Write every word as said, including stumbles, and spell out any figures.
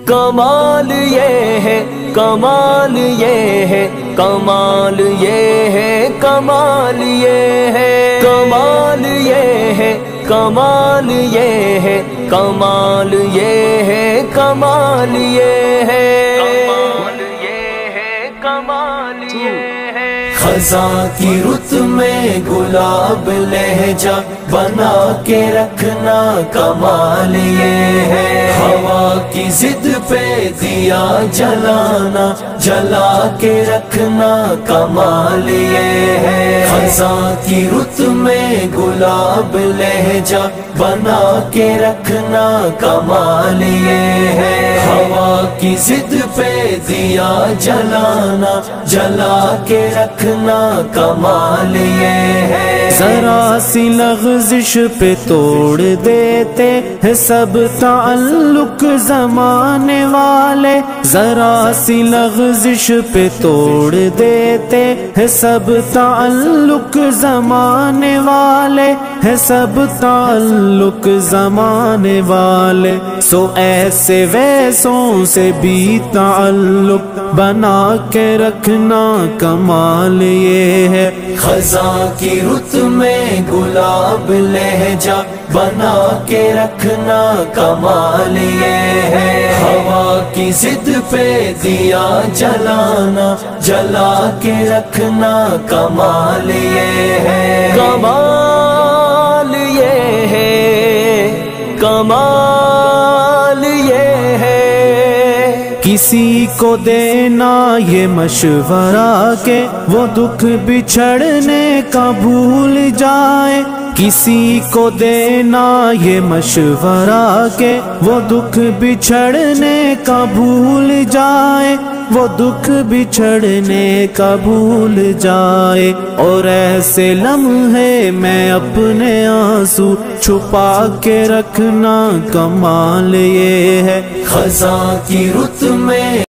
کمال یہ ہے کمال یہ ہے کمال یہ ہے کمال یہ ہے کمال یہ ہے کمال یہ ہے کمال یہ ہے کمال یہ ہے کمال یہ ہے کمال یہ ہے خزاں کی رت میں گلاب لہجہ بنا کے رکھنا کمال یہ ہے ہوا کی ضد پہ دیا جلانا جلا کے رکھنا کمال یہ ہے خزاں کی رت میں گلاب لہجہ بنا کے رکھنا کمال یہ ہے ہوا کی ضد پہ دیا جلانا جلا کے رکھنا کمال یہ ہے ذرا سی لغزش پہ توڑ دیتے ہیں سب تعلق زمانے والے ذرا سی لغزش پہ توڑ دیتے ہیں سب تعلق زمانے والے ہیں سب تعلق زمانے والے سو ایسے ویسوں سے بھی تعلق بنا کے رکھنا کمال یہ ہے خزاں کی رت میں گلاب لہجہ بنا کے رکھنا کمال یہ ہے ہوا کی ضد پہ دیا جلانا جلا کے رکھنا کمال یہ ہے کمال یہ ہے کمال یہ ہے کسی کو دینا یہ مشورہ کہ وہ دکھ بچھڑنے کا بھول جائے کسی کو دینا یہ مشورہ کہ وہ دکھ بچھڑنے کا بھول جائے وہ دکھ بچھڑنے کا بھول جائے اور ایسے لمحے میں اپنے آنسو چھپا کے رکھنا کمال یہ ہے خزاں کی رت میں